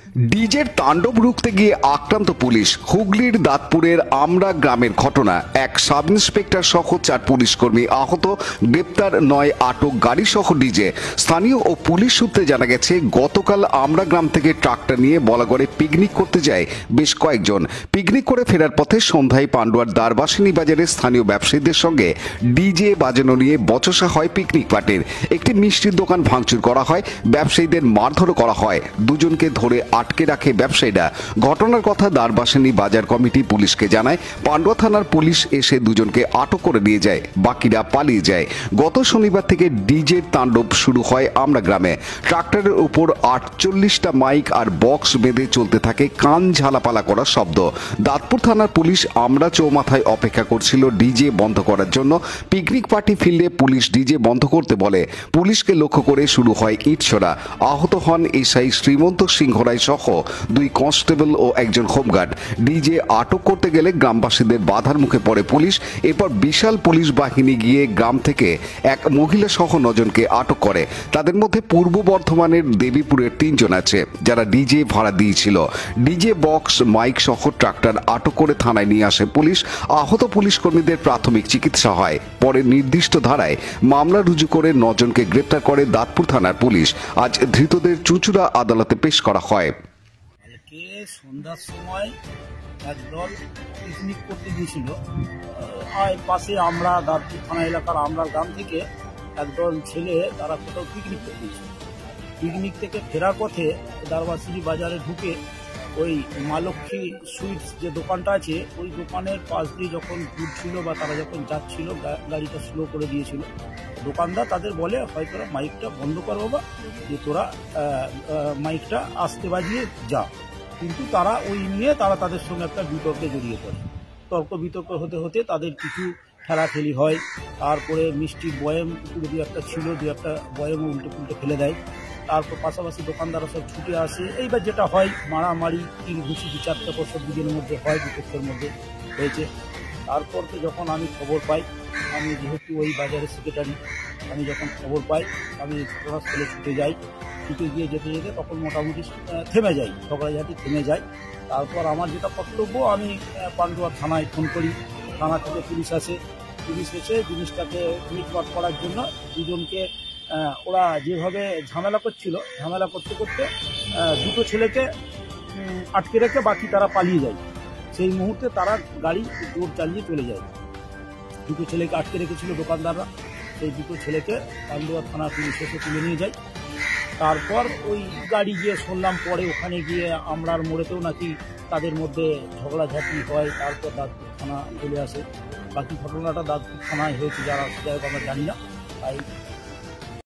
ডিজের তাণ্ডব রুখতে গিয়ে আক্রান্ত পুলিশ। হুগলির দাঁতপুরের আমরা গ্রামের ঘটনা। এক সাব ইন্সপেক্টর সহ 4 পুলিশ কর্মী আহত, গ্রেপ্তার 9 আটক গাড়ি সহ ডিজে। স্থানীয় ও পুলিশ সূত্রে জানা গেছে, গতকাল আমরা গ্রাম থেকে ট্রাক্টর নিয়ে বলাগড়ে পিকনিক করতে যায় বেশ কয়েকজন। পিকনিক করে ফেরার পথে সন্ধ্যায় পান্ডুয়ার দ্বারবাসিনী বাজারে স্থানীয় ব্যবসায়ীদের সঙ্গে ডিজে বাজানো নিয়ে বচসা হয় পিকনিক পার্টির। একটি মিষ্টির দোকান ভাঙচুর করা হয়, ব্যবসায়ীদের মারধরও করা হয়। দুজনকে ধরে আটকে রাখে ব্যবসায়ীরা। ঘটনার কথা দ্বারবাসিনী বাজার কমিটি পুলিশকে জানায়। পান্ডুয়া থানার পুলিশ এসে দুজনকে আটক করে নিয়ে যায়, বাকিরা পালিয়ে যায়। গত শনিবার থেকে ডিজের তাণ্ডব শুরু হয় আমরা গ্রামে। ট্রাক্টরের উপর 48টা মাইক আর বক্স বেঁধে চলতে থাকে কান ঝালাপালা করা শব্দ। দাঁতপুর থানার পুলিশ আমরা চৌমাথায় অপেক্ষা করছিল ডিজে বন্ধ করার জন্য। পিকনিক পার্টি ফিল্ডে পুলিশ ডিজে বন্ধ করতে বলে। পুলিশকে লক্ষ্য করে শুরু হয় ইট ছোড়া। আহত হন এসআই শ্রীমন্ত সিংহ রায় সহ 2 কনস্টেবল ও একজন হোমগার্ড। ডিজে আটক করতে গেলে গ্রামবাসীদের বাধার মুখে পড়ে পুলিশ। এরপর বিশাল পুলিশ বাহিনী গিয়ে গ্রাম থেকে এক মহিলা সহ 9 জনকে আটক করে। তাদের মধ্যে পূর্ব বর্ধমানের দেবীপুরের 3 জন আছে, যারা ডিজে ভাড়া দিয়েছিল। ডিজে বক্স মাইক সহ ট্রাক্টর আটক করে থানায় নিয়ে আসে পুলিশ। আহত পুলিশ কর্মীদের প্রাথমিক চিকিৎসা হয়। পরে নির্দিষ্ট ধারায় মামলা রুজু করে 9 জনকে গ্রেপ্তার করে দাঁতপুর থানার পুলিশ। আজ ধৃতদের চুঁচুড়া আদালতে পেশ করা হয়। সন্ধ্যার সময় একদল পিকনিক করতে গিয়েছিল পাশে আমরা দাঁতপুর থানা এলাকার আমরা গ্রাম থেকে একদল ছেলে তারা কোথাও পিকনিক করতে গিয়েছিল। পিকনিক থেকে ফেরার পথে দ্বারবাসিনী বাজারে ঢুকে ওই মা লক্ষ্মী সুইটস যে দোকানটা আছে ওই দোকানের পাশ দিয়ে যখন ঘুরছিল বা তারা যখন যাচ্ছিল গাড়িটা স্লো করে দিয়েছিল। দোকানদার তাদের বলে, হয়তো তোরা মাইকটা বন্ধ কর বাবা, যে তোরা মাইকটা আস্তে বাজিয়ে যা। কিন্তু তারা ওই নিয়ে তাদের সঙ্গে একটা বিতর্কে জড়িয়ে পড়ে। তর্ক বিতর্ক হতে হতে তাদের কিছু ঠেলাঠেলি হয়। তারপরে মিষ্টির বয়াম দু একটা ছিল, 2-একটা বয়ামও উল্টে পুল্টে ফেলে দেয়। তারপর পাশাপাশি দোকানদাররা সব ছুটে আসে। এইবার যেটা হয়, মারামারি 3 ঘুষি 2-4টা পর দুজনের মধ্যে হয়, দুপক্ষের মধ্যে হয়েছে। তারপর তো যখন আমি খবর পাই, আমি যেহেতু ওই বাজারের সেক্রেটারি, আমি যখন খবর পাই আমি ঘটনাস্থলে ছুটে যাই। ছুটে গিয়ে যেতে যেতে তখন মোটামুটি থেমে যাই, ঝগড়াঝাটি থেমে যায়। তারপর আমার যেটা কর্তব্য, আমি পান্ডুয়া থানায় ফোন করি। থানা থেকে পুলিশ আসে। পুলিশ এসে জিনিসটাকে মিটমাট করার জন্য দুজনকে, ওরা যেভাবে ঝামেলা করছিল, ঝামেলা করতে করতে 2টো ছেলেকে আটকে রেখে বাকি তারা পালিয়ে যায়। সেই মুহূর্তে তারা গাড়ি জোর চালিয়ে চলে যায়। 2টো ছেলেকে আটকে রেখেছিল দোকানদাররা, সেই 2টো ছেলেকে পান্ডুয়া থানা পুলিশ এসে তুলে নিয়ে যায়। তারপর ওই গাড়ি গিয়ে শুনলাম পরে ওখানে গিয়ে আমরার মোড়েতেও নাকি তাদের মধ্যে ঝগড়াঝাটি হয়। তারপর দাঁতপুর থানা চলে আসে। বাকি ঘটনাটা দাঁতপুর থানায় হয়েছে, যারা আমরা জানি না। তাই